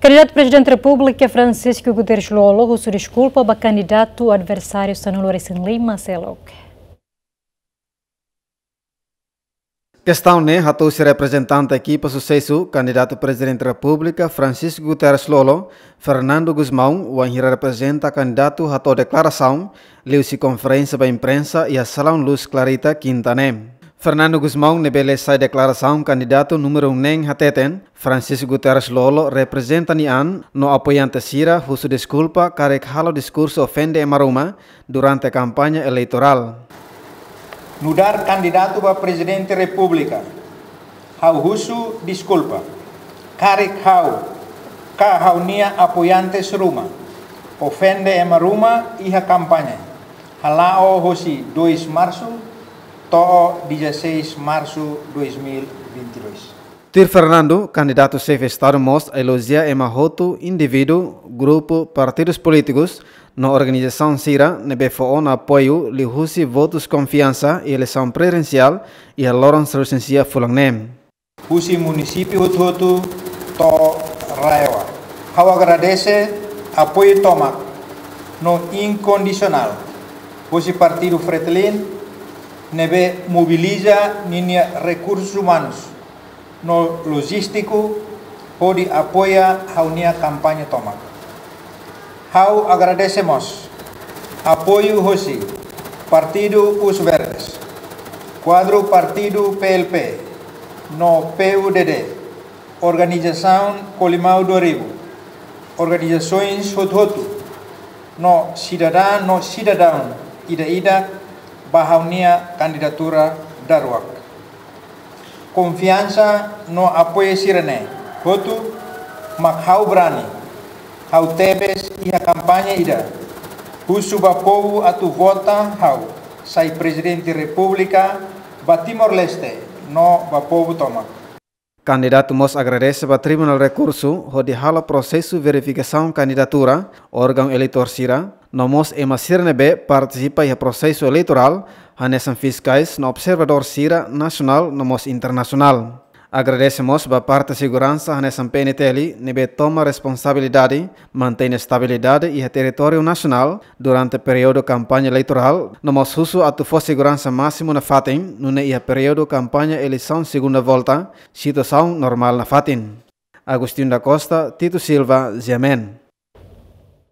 Candidato presidente da República Francisco Guterres Lolo russo desculpa para candidato adversário Sanolo Lima Selok. Questão né, se representante aqui para sucesso, candidato presidente da República Francisco Guterres Lolo, Fernando Guzmão, o que representa candidato a declaração, leu-se conferência para a imprensa e a Salão Luz Clarita Quintané. Fernando Guzmão nebele sai declaração candidato número 1 nem hateten. Francisco Guterres Lolo representa Nian no apoiante Sira husu desculpa karek halo discurso ofende Emaruma durante a campanha eleitoral. Nudar candidato para presidente da República. Hau husu desculpa. Karek hau nia apoiantes Ruma. Ofende Emaruma e a campanha. Halao hosi 2 Março. 16 de março de 2022. Tir Fernando, candidato chefe Estado mostra elogia emahoto indivíduo, grupo, partidos políticos na organização Sira nebe no apoio li husi votos confiança e eleição presidencial e a Lawrence licencia fulangnem. Husi município Hutu to Raiwa. Hau agradece apoio tomak no incondicional. Husi partido Fretilin nebe mobiliza ninia recursos humanos no logístico pode apoia a unia campanha tomak. Hau agradecemos apoio hosi Partido Os Verdes, quadro Partido PLP, no PUDD, Organização Colimau do Ribo, organizações Hutu, no cidadão ida bahaunia candidatura Darwak. Confiança no apoio Sirene. Hutu, mak hau brani. Hau tebes e a campanha ida. Husuba povo atu vota hau. Sai presidente da República ba Timor-Leste no ba povo tomak. Candidato mos agradece para Tribunal Recurso, onde hala processo verificação candidatura, órgão eleitor Sira, no mos emasirnebe participa em processo eleitoral, hanesan fiscais no observador Sira nacional no mos internacional. Agradecemos para parte segurança hanesan PNTL, nebe toma responsabilidade, mantém estabilidade e território nacional durante o período campanha eleitoral, no mos uso atu for segurança máximo na fatin, nune ia período campanha eleição segunda volta, situação normal na fatin. Agostinho da Costa, Tito Silva, Ziamen.